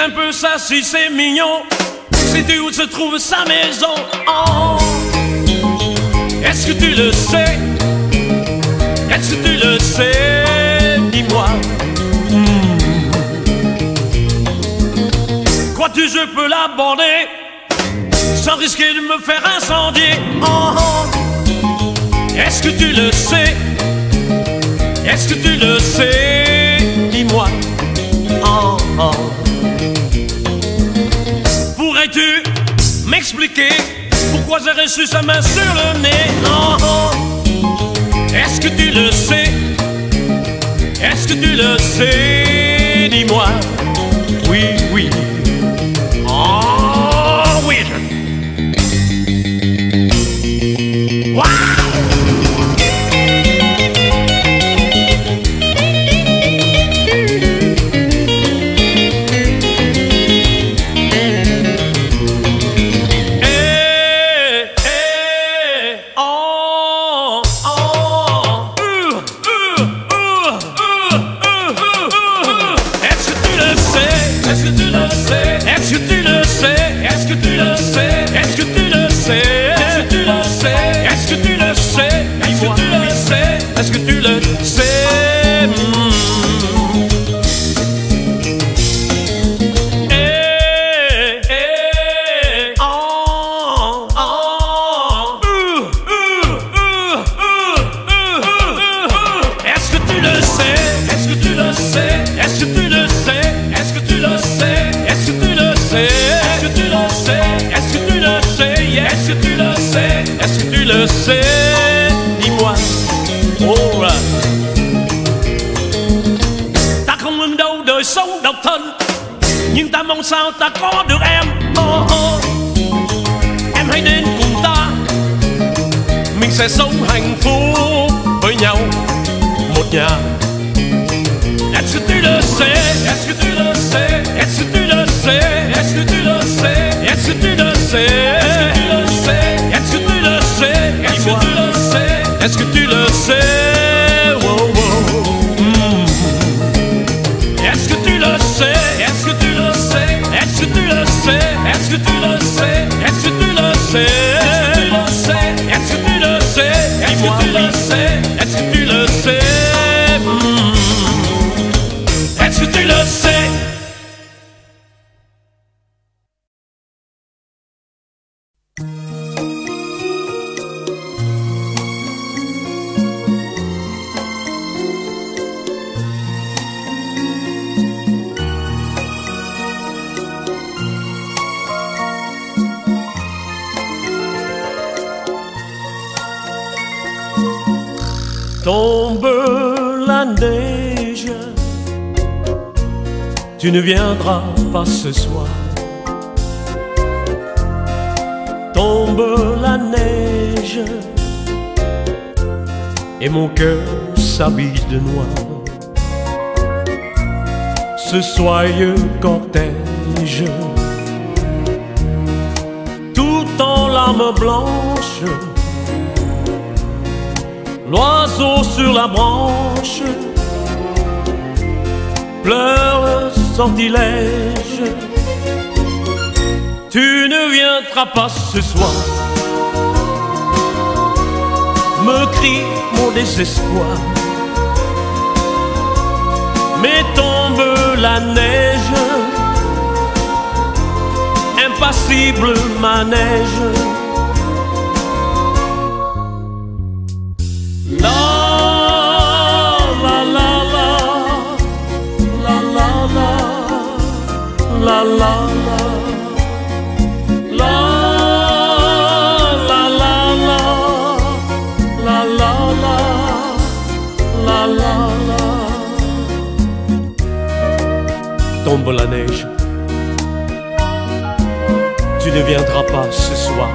un peu ça si c'est mignon. Sais-tu où se trouve sa maison? Oh. Est-ce que tu le sais? Est-ce que tu le sais? Dis-moi. Crois-tu je peux l'aborder sans risquer de me faire incendier? Oh. Est-ce que tu le sais? Est-ce que tu le sais? Dis-moi. Oh, oh. Pourrais-tu m'expliquer pourquoi j'ai reçu sa main sur le nez? Oh, oh. Est-ce que tu le sais? Est-ce que tu le sais? Dis-moi. Oui, oui. Oh, oui. Wow! Est-ce que tu le sais? Eh, eh, oh, oh. Est-ce que tu le sais? Est-ce que tu le sais? Est-ce que tu le sais? Est-ce que tu le sais? Est-ce que tu le sais? Est-ce que tu le sais? Est-ce que tu le sais? Est-ce que tu le sais? Est-ce que tu le sais? Dis-moi. Alright. Ta không ngừng đâu đời sống độc thân, nhưng ta mong sao ta có được em. Oh, oh. Em hãy đến cùng ta, mình sẽ sống hạnh phúc với nhau, một nhà. Est-ce que tu le sais? Est-ce que tu le sais? Est-ce que tu le sais? Est-ce que tu le sais? Est-ce que tu le sais? Est-ce que tu le sais? Est-ce que tu le sais? Est-ce que tu le sais? Wow, wow. Est-ce que tu le sais? Est-ce que tu le sais? Est-ce que tu le sais? Est-ce que tu le sais? Est-ce que tu le sais? Est-ce que tu le sais? Est-ce que tu le sais? Est-ce que tu le sais? Est-ce que tu le sais? Tombe la neige, tu ne viendras pas ce soir. Tombe la neige, et mon cœur s'habille de noir. Ce soyeux cortège, tout en larmes blanches, l'oiseau sur la branche pleure sortilège. Tu ne viendras pas ce soir, me crie mon désespoir. Mais tombe la neige, impassible manège. La la la la la la la la la la la la la la la la la la. Tombe la neige, tu ne viendras pas ce soir.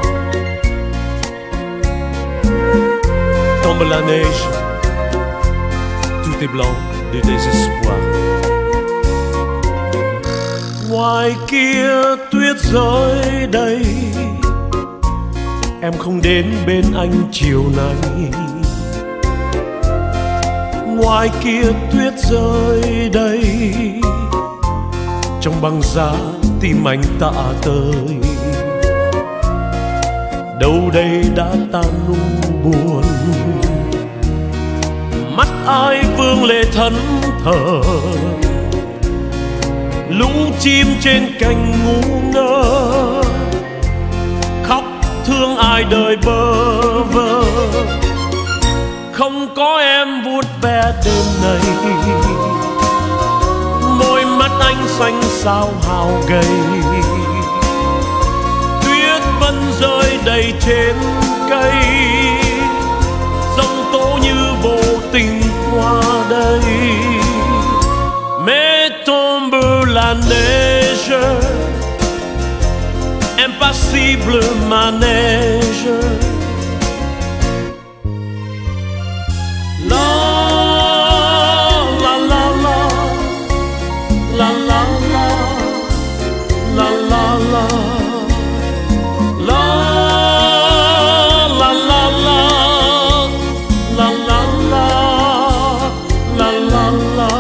Tombe la neige, tout est blanc de désespoir. Ngoài kia tuyết rơi đầy, em không đến bên anh chiều nay. Ngoài kia tuyết rơi đầy, trong bằng giá tim anh tạ tới. Đâu đây đã tan nụ buồn, mắt ai vương lệ thẫn thờ. Lũ chim trên cành ngu ngơ, khóc thương ai đời bơ vơ. Không có em vuốt ve đêm nay, môi mắt anh xanh sao hao gầy. Tuyết vẫn rơi đầy trên cây, giông tố như vô tình qua đây. Mais tombe la neige, impassible ma neige. La la la la, la la la, la la la, la la la la, la la la, la la la.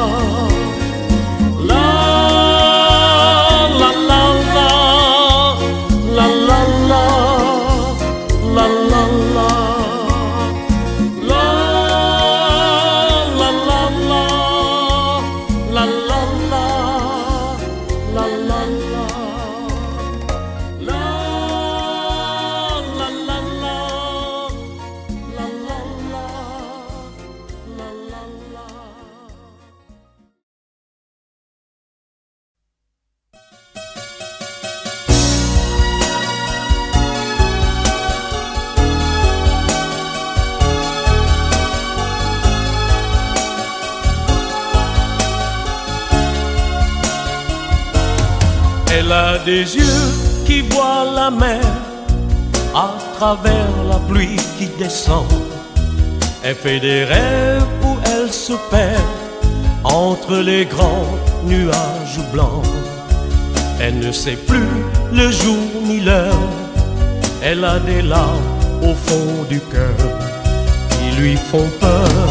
Elle a des yeux qui voient la mer à travers la pluie qui descend. Elle fait des rêves où elle se perd entre les grands nuages blancs. Elle ne sait plus le jour ni l'heure. Elle a des larmes au fond du cœur qui lui font peur.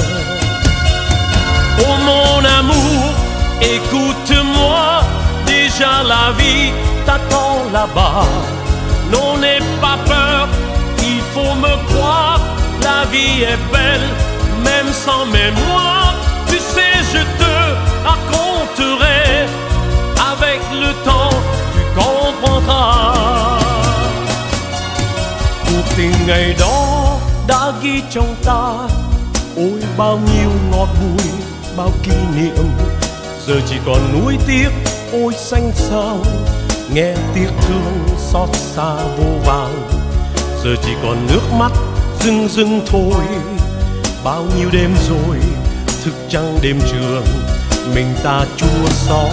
Oh mon amour, écoute-moi, déjà la vie t'attend là-bas. Non, n'aie pas peur, il faut me croire. La vie est belle, même sans mémoire. Tu sais, je te raconterai. Avec le temps, tu comprendras. Cuộc tình ngày đó đã ghi trong ta. Ôi bao nhiêu ngọt bùi, bao kỷ niệm. Giờ chỉ còn nuối tiếc, ôi xanh sao. Nghe tiếc thương xót xa vô vàn. Giờ chỉ còn nước mắt rưng rưng thôi. Bao nhiêu đêm rồi thức trăng đêm trường, mình ta chua xót.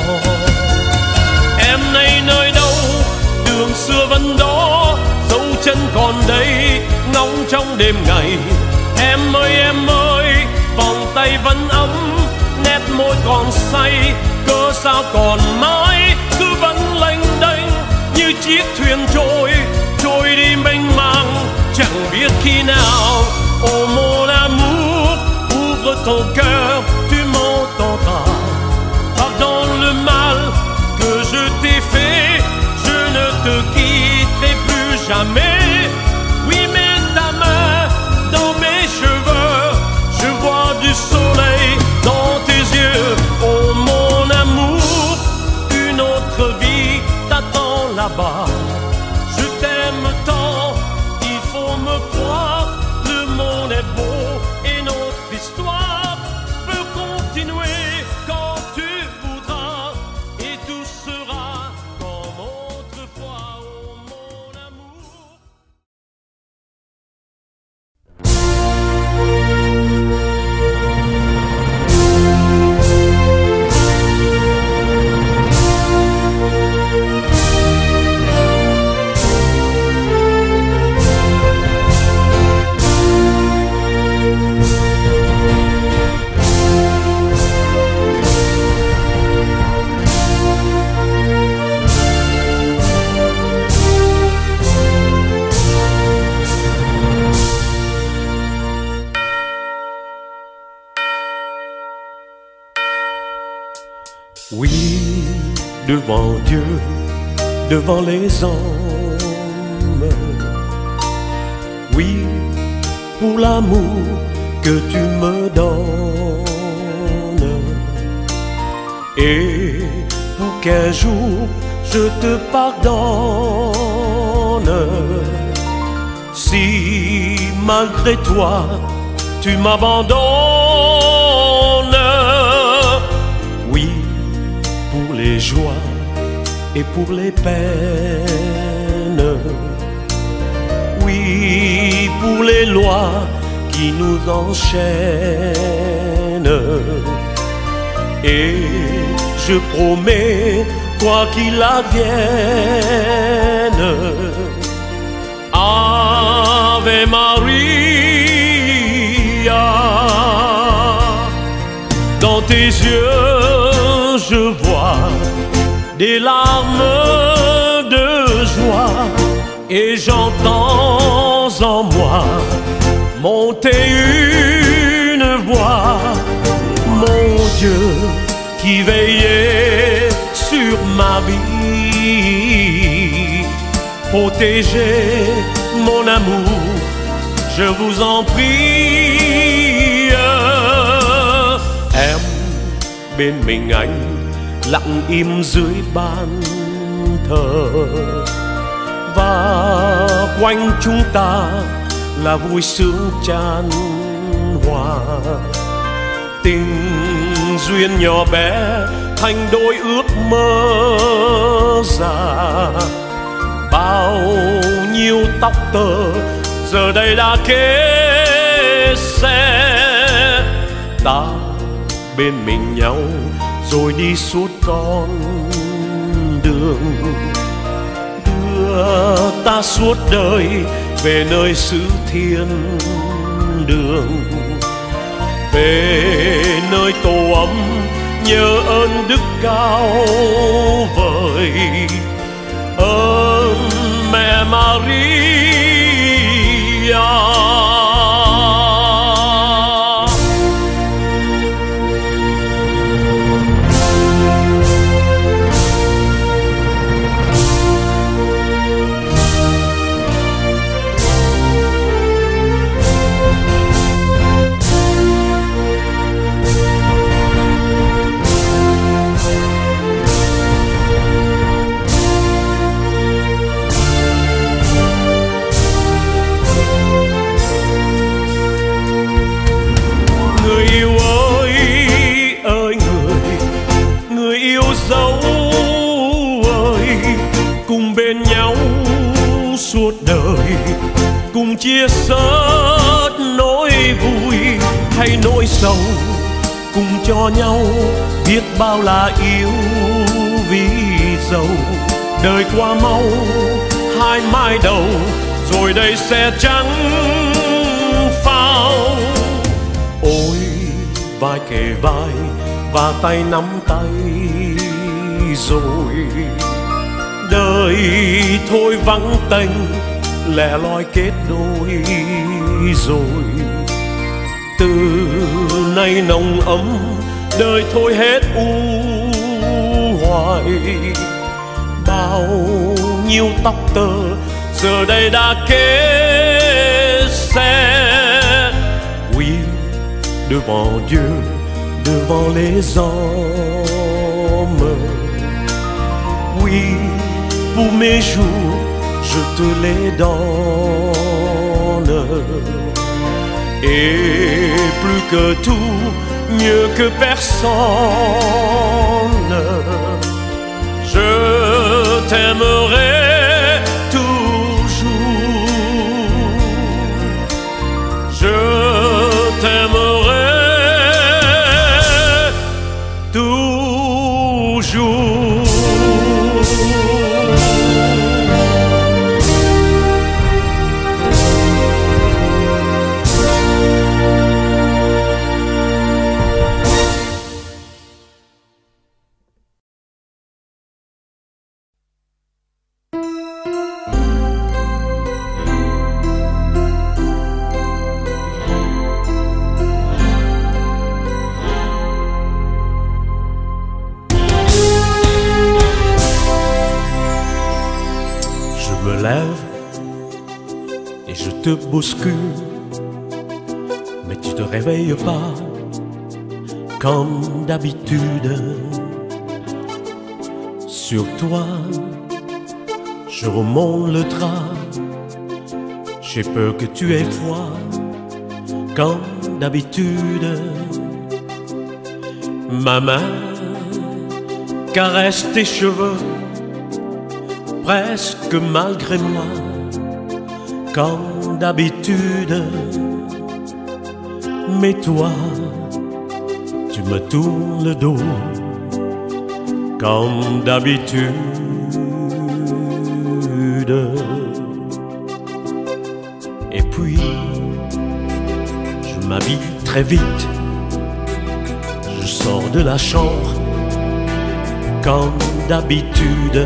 Em nay nơi đâu, đường xưa vẫn đó, dấu chân còn đây, ngóng trong đêm ngày. Em ơi, vòng tay vẫn ấm, nét môi còn say, cớ sao còn mãi cứ vẫn lênh đênh như chiếc thuyền trôi đi mênh mang, chẳng biết khi nào. Oh mon amour, ouvre ton cœur, tu m'entendras. Pardonne le mal que je t'ai fait, je ne te quitterai plus jamais. Oui, mets ta main dans mes cheveux, je vois du soleil dans tes yeux. Oh mon amour, une autre vie t'attend là-bas. Je t'aime tant, il faut me croire. Le monde est beau et notre histoire peut continuer quand tu voudras. Et tout sera comme autrefois, oh mon amour. Oui, devant Dieu, devant les hommes. Oui, pour l'amour que tu me donnes, et pour qu'un jour je te pardonne. Si malgré toi tu m'abandonnes, oui, pour les joies et pour les peines, oui, pour les lois qui nous enchaînent, et je promets, quoi qu'il advienne, Ave Maria, dans tes yeux je vois des larmes de joie, et j'entends en moi monter une voix. Mon Dieu qui veillait sur ma vie, protégez mon amour, je vous en prie. Em bên mình anh lặng im dưới ban thờ, và quanh chúng ta là vui sướng chan hòa. Tình duyên nhỏ bé thành đôi ước mơ già, bao nhiêu tóc tơ giờ đây đã kết xe. Ta bên mình nhau rồi đi suốt con đường, đưa ta suốt đời về nơi xứ thiên đường, về nơi tổ ấm nhớ ơn đức cao vời, ơn mẹ Maria. Suốt đời cùng chia sớt nỗi vui hay nỗi sầu, cùng cho nhau biết bao là yêu vì giàu. Đời qua mau hai mai đầu rồi đây sẽ trắng phao. Ôi vai kề vai và tay nắm tay rồi, đời thôi vắng tênh lẻ loi kết đôi rồi. Từ nay nồng ấm đời thôi hết u hoài, bao nhiêu tóc tơ giờ đây đã kết xe. Oui, devant Dieu, devant les hommes, oui, pour mes jours, je te les donne. Et plus que tout, mieux que personne, je t'aimerai toujours. Je t'aimerai toujours. lève et je te bouscule, mais tu te réveilles pas comme d'habitude. Sur toi, je remonte le drap. J'ai peur que tu aies froid comme d'habitude. Ma main caresse tes cheveux, presque malgré moi, comme d'habitude. Mais toi, tu me tournes le dos, comme d'habitude. Et puis, je m'habille très vite, je sors de la chambre, comme d'habitude.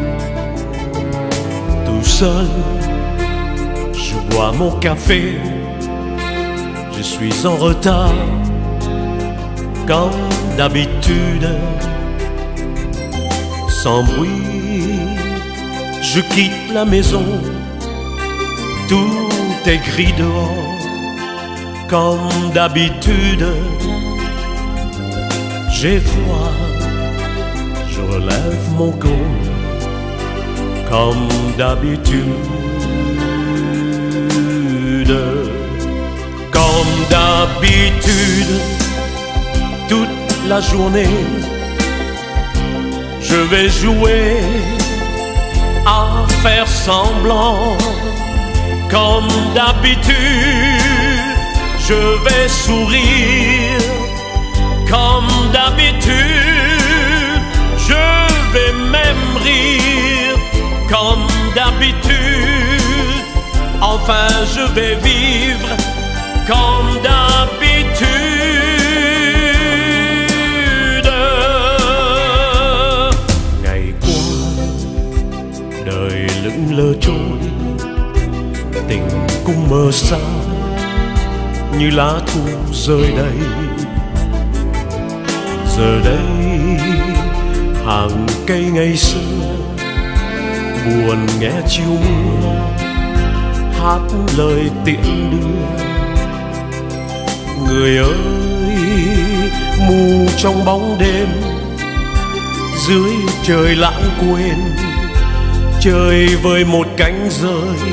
Tout seul, je bois mon café, je suis en retard, comme d'habitude. Sans bruit, je quitte la maison, tout est gris dehors, comme d'habitude. J'ai froid, je relève mon col, comme d'habitude. Comme d'habitude, toute la journée, je vais jouer à faire semblant. Comme d'habitude, je vais sourire. Comme d'habitude, je vais même rire. Comme d'habitude, enfin je vais vivre. Comme d'habitude. Ngày qua đời lững lờ trôi, tình cũng mơ xa như lá thu rơi đây. Giờ đây hàng cây ngày xưa buồn nghe chiều mưa hát lời tiễn đưa. Người ơi, mù trong bóng đêm, dưới trời lãng quên, chơi với một cánh rơi.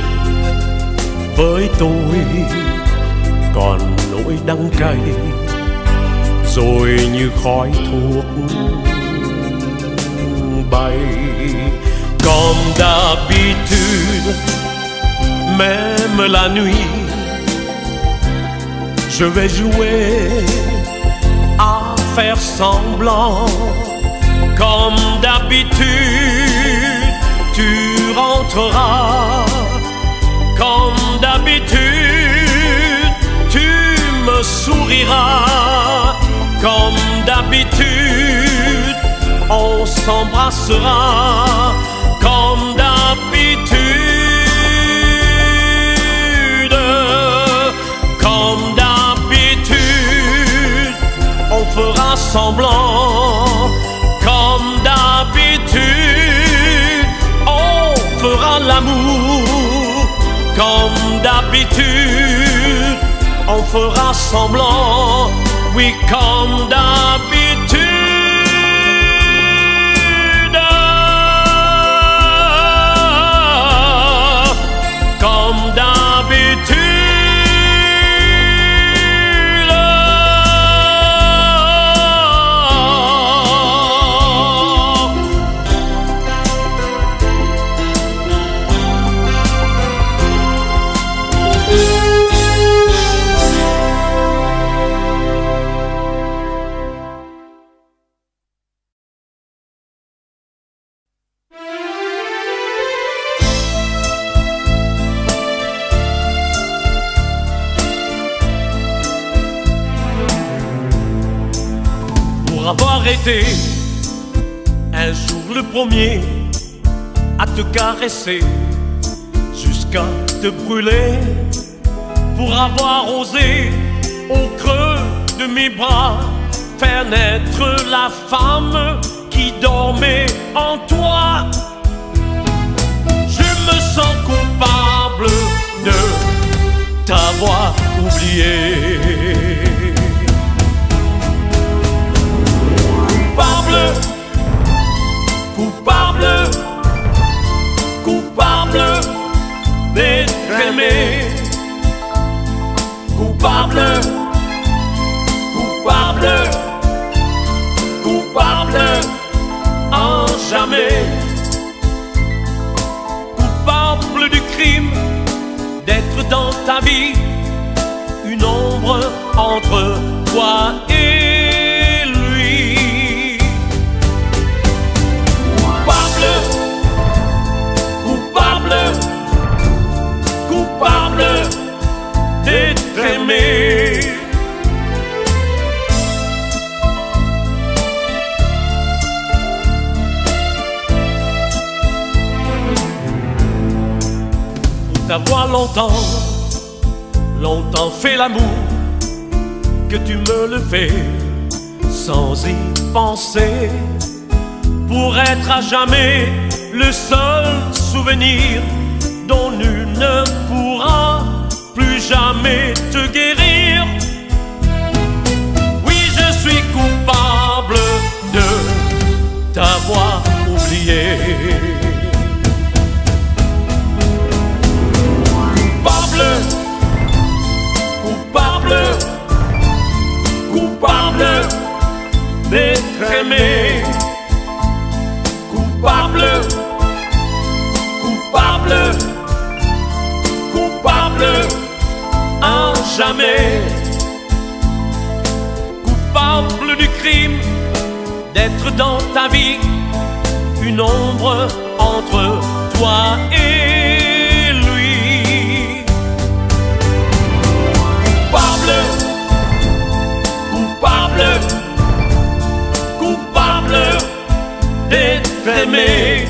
Với tôi còn nỗi đắng cay, rồi như khói thuốc bay. Comme d'habitude, même la nuit, je vais jouer à faire semblant. Comme d'habitude, tu rentreras. Comme d'habitude, tu me souriras. Comme d'habitude, on s'embrassera. Comme d'habitude. Comme d'habitude, on fera semblant. Comme d'habitude, on fera l'amour. Comme d'habitude, on fera semblant. Oui, comme d'habitude. Comme d'habitude. Pour avoir été un jour le premier à te caresser jusqu'à te brûler, pour avoir osé au creux de mes bras faire naître la femme qui dormait en toi. Je me t'avoir oublié. Coupable, coupable, coupable d'être aimé. Coupable, coupable, coupable en jamais. Coupable du crime d'être dans ta vie une ombre entre toi et lui. Coupable, coupable, coupable d'être aimé. T'avoir longtemps, longtemps fait l'amour, que tu me le fais sans y penser, pour être à jamais le seul souvenir dont nul ne pourra plus jamais te guérir. Oui, je suis coupable de t'avoir oublié. Coupable, coupable d'être aimé. Coupable, coupable, coupable à jamais. Coupable du crime d'être dans ta vie une ombre entre toi et lui. Coupable, coupable, coupable d'être aimé.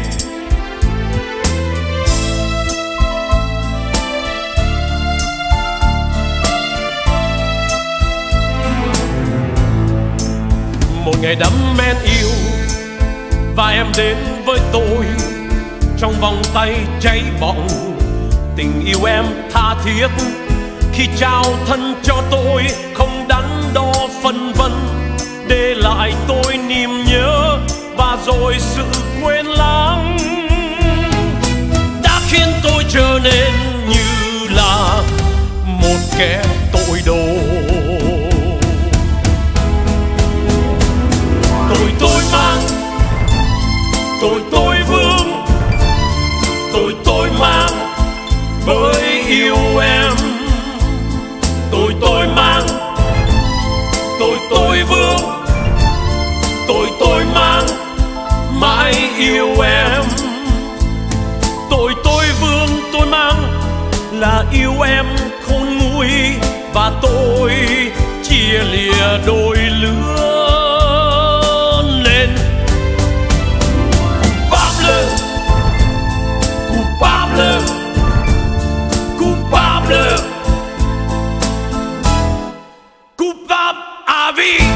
Một ngày đắm men yêu và em đến với tôi trong vòng tay cháy bỏng. Tình yêu em tha thiết khi trao thân cho tôi, không đắn đo phân vân, để lại tôi niềm nhớ và rồi sự quên lãng đã khiến tôi trở nên như là một kẻ tội đồ. Tôi mang, tôi vương, tôi mang với yêu em. Tôi mang, tôi vương, tôi mang mãi yêu em. Tôi vương, tôi mang là yêu em khôn nguôi, và tôi chia lìa đôi lứa lên. Coupable, coupable, coupable à vie.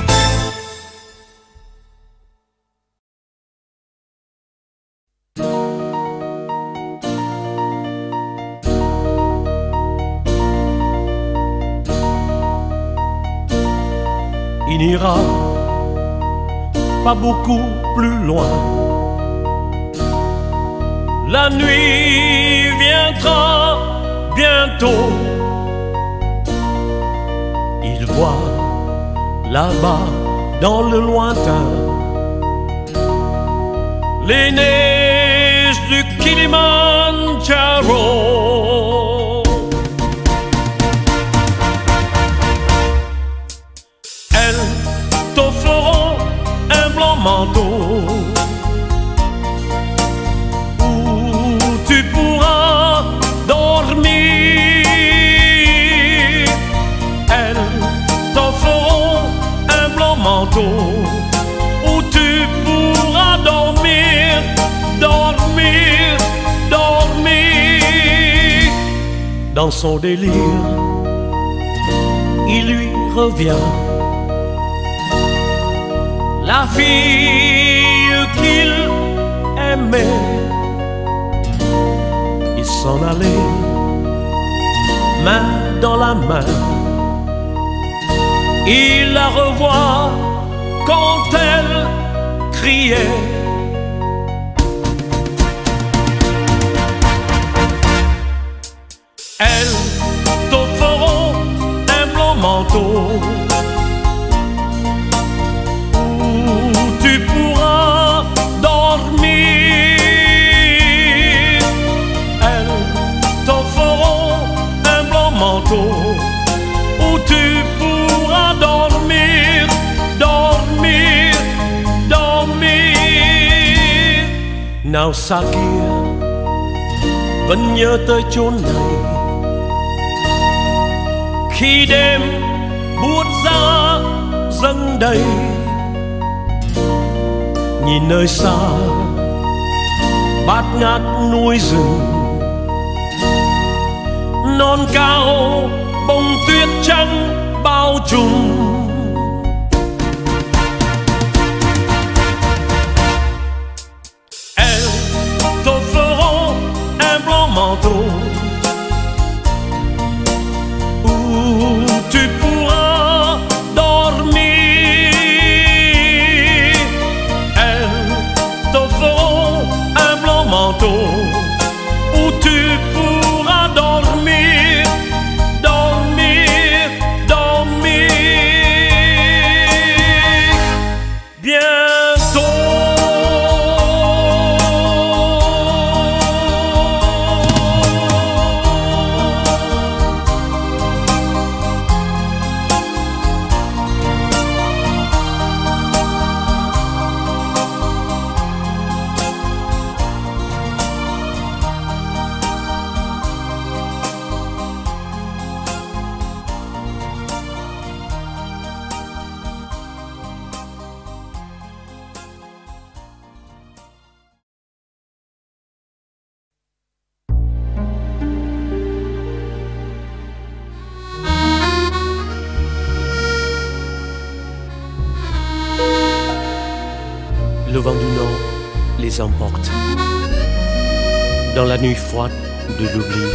Il n'ira pas beaucoup plus loin. La nuit viendra bientôt. Il voit là-bas dans le lointain les neiges du Kilimandjaro. Elles t'offriront un blanc manteau où tu pourras dormir. Elles t'offriront un blanc manteau où tu pourras dormir, dormir, dormir. Dans son délire, il lui revient la fille qu'il aimait. Il s'en allait, main dans la main. Il la revoit quand elle criait. Elles t'offreront un blanc manteau où tu pourras dormir. Elles t'offreront un blanc manteau où tu pourras dormir, dormir, dormir. Nào xa kia vẫn nhớ tới chốn này, khi đêm buốt giá dâng đầy. Nhìn nơi xa bát ngát núi rừng, non cao bông tuyết trắng bao trùm. Elles t'offreront un blanc manteau où tu pourras dormir. Elles t'offreront un blanc manteau où tu pourras dormir, dormir, dormir. Bientôt. Le vent du nord les emporte dans la nuit froide de l'oubli.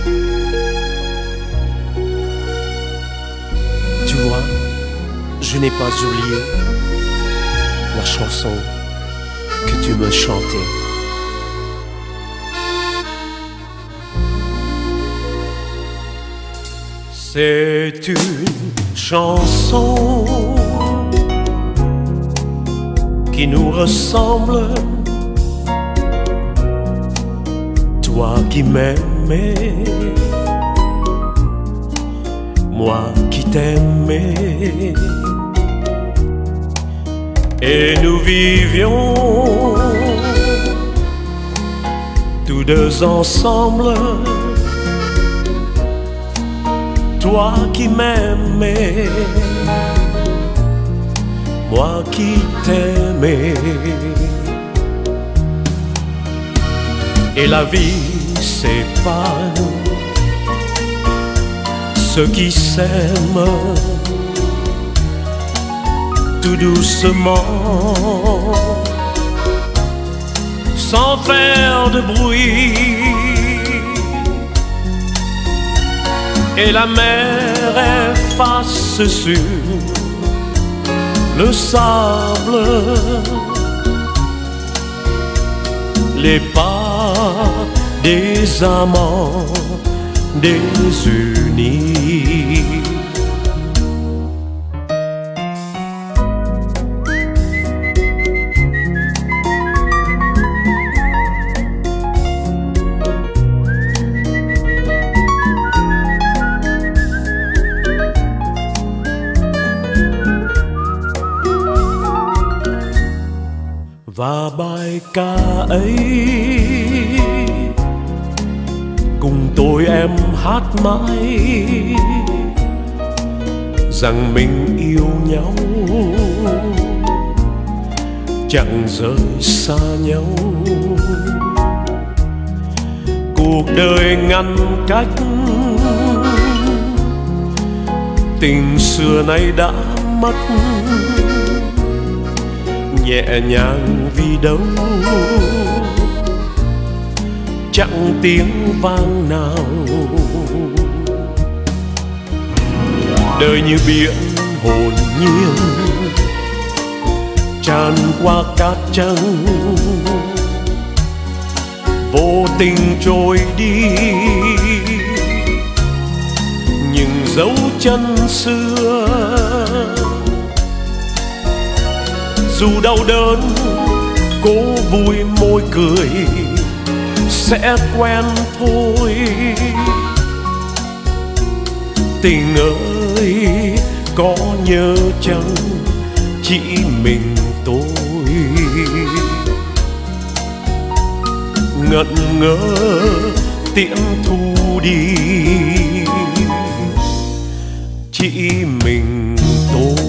Tu vois, je n'ai pas oublié la chanson que tu me chantais. C'est une chanson qui nous ressemble, toi qui m'aimais, moi qui t'aimais, et nous vivions tous deux ensemble. Toi qui m'aimais, moi qui t'aimais. Et la vie sépare ceux qui s'aiment tout doucement, sans faire de bruit. Et la mer efface sur le sable les pas des amants désunis. Và bài ca ấy cùng tôi em hát mãi rằng mình yêu nhau chẳng rời xa nhau. Cuộc đời ngăn cách tình xưa nay đã mất, nhẹ nhàng vì đâu chẳng tiếng vang nào. đời như biển hồn nhiên tràn qua cát trắng, vô tình trôi đi những dấu chân xưa. Dù đau đớn cố vui môi cười sẽ quen thôi. Tình ơi có nhớ chăng chỉ mình tôi, ngẩn ngơ tiễn thu đi chỉ mình tôi.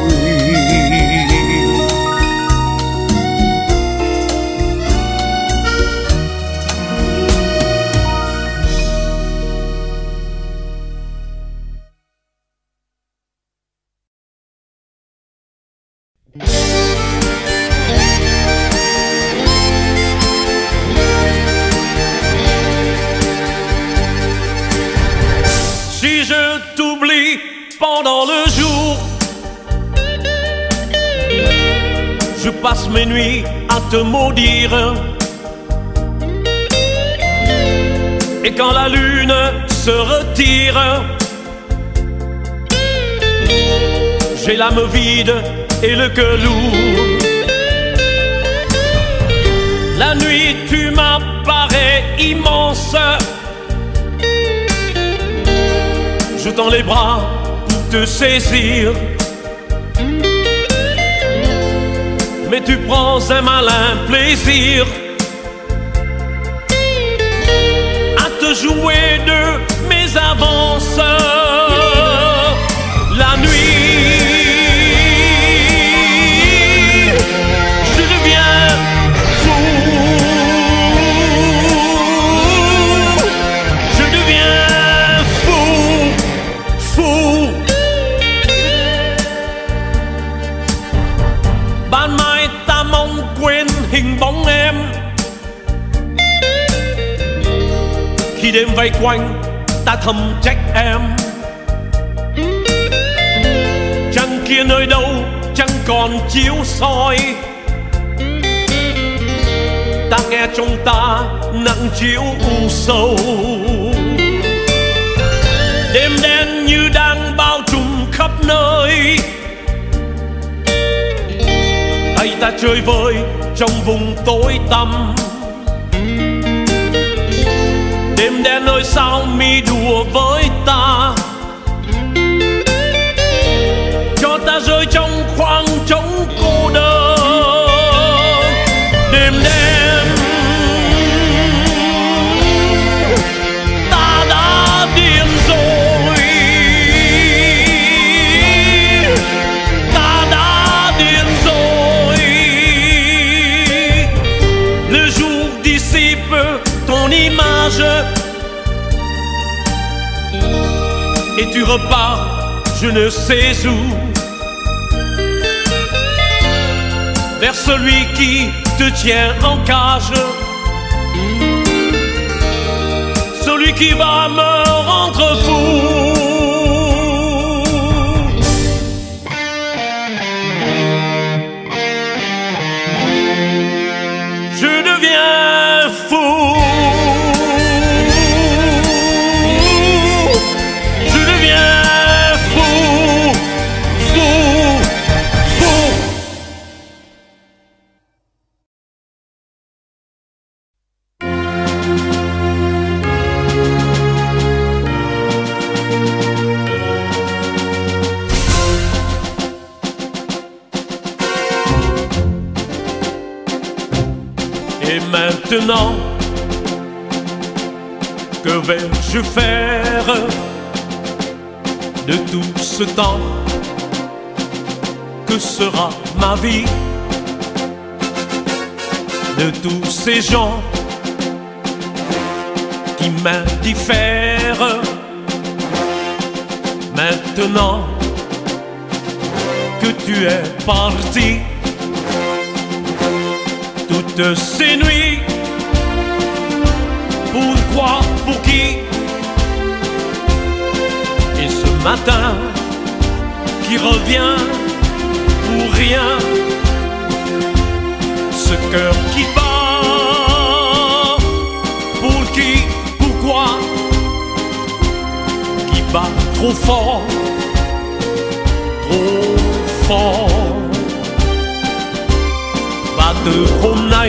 Si je t'oublie pendant le jour, je passe mes nuits à te maudire. Et quand la lune se retire, j'ai l'âme vide et le cœur lourd. La nuit tu m'apparais immense, je tends les bras pour te saisir, mais tu prends un malin plaisir à te jouer de mes avances. La nuit, je deviens fou, je deviens fou, fou. Ban mai ta mong quên hình bóng em, khi đêm vây quanh ta thầm trách em. Trăng kia nơi đâu chẳng còn chiếu soi, ta nghe trong ta nặng chiếu u sầu. Đêm đen như đang bao trùm khắp nơi, tay ta chơi vơi trong vùng tối tăm. Đêm đen ơi sao mi đùa với ta, cho ta rơi trong khoảng trống cô đơn. Đêm đen ta đã điên rồi, ta đã điên rồi. Le jour dissipe ton image et tu repars je ne sais où, vers celui qui te tient en cage, celui qui va me rendre fou. Je deviens fou, je deviens fou, fou, fou. Et maintenant, que vais-je faire de tout ce temps? Que sera ma vie de tous ces gens qui m'indiffèrent? Maintenant que tu es parti, toutes ces nuits, pourquoi, pour qui? Et ce matin, qui revient pour rien. Ce cœur qui bat, pour qui, pourquoi, qui bat trop fort, trop fort. Và từ hôm nay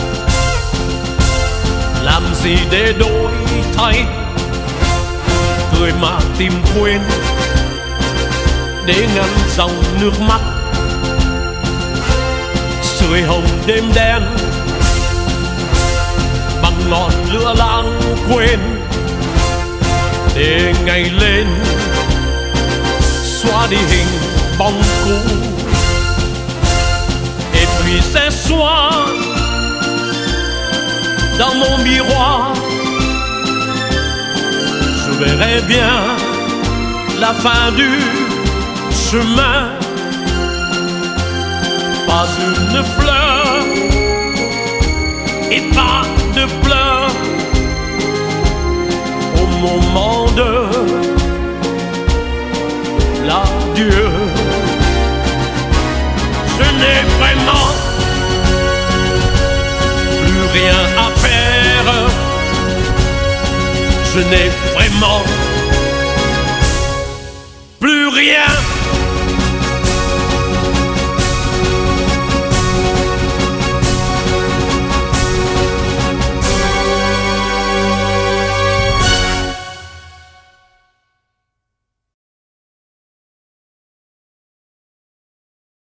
làm gì để đổi thay, cười mà tìm quên để ngăn dòng nước mắt. Sưởi hồng đêm đen bằng ngọn lửa lãng quên, để ngày lên xóa đi hình bóng cũ. Et puis ce soir dans mon miroir, je verrai bien la fin du chemin. Pas une fleur et pas de pleurs au moment de l'adieu. Je n'ai vraiment plus rien à faire. Je n'ai vraiment plus rien